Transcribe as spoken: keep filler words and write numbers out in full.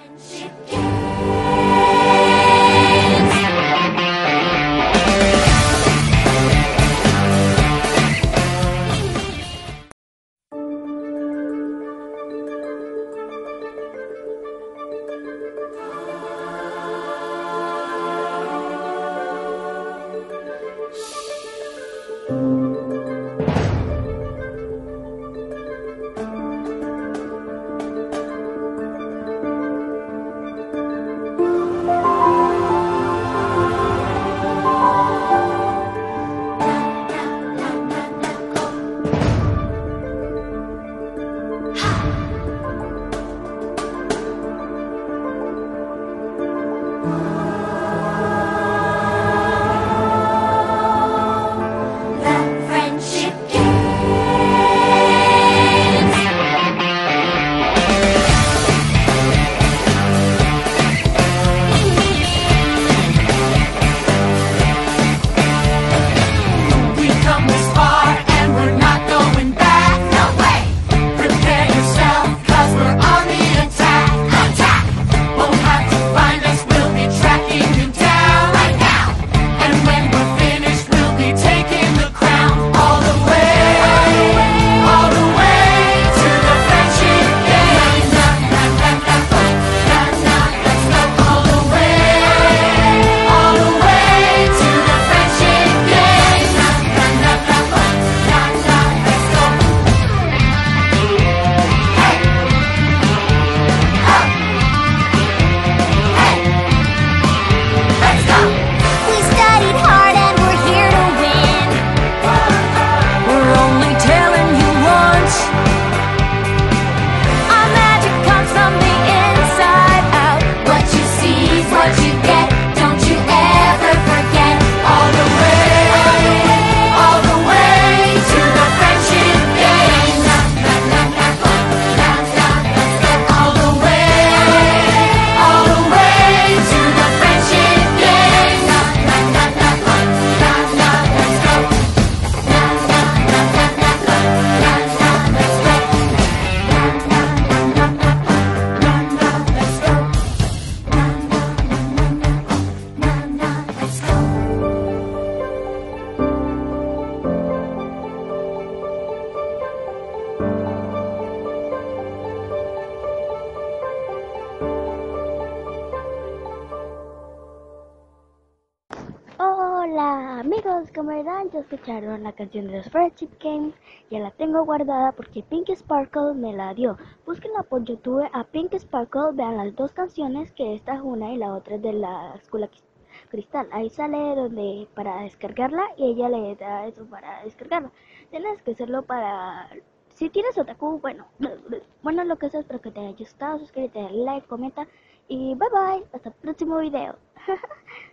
Hola amigos, como verán ya escucharon la canción de los Friendship Games. Ya la tengo guardada porque Pink Sparkle me la dio. Búsquenla por YouTube a Pink Sparkle, vean las dos canciones, que esta es una y la otra es de la Escuela Cristal. Ahí sale donde para descargarla y ella le da eso para descargarla. Tienes que hacerlo para... Si tienes otaku, bueno, bueno lo que sea, espero que te haya gustado. Suscríbete, dale like, comenta y bye bye, hasta el próximo video.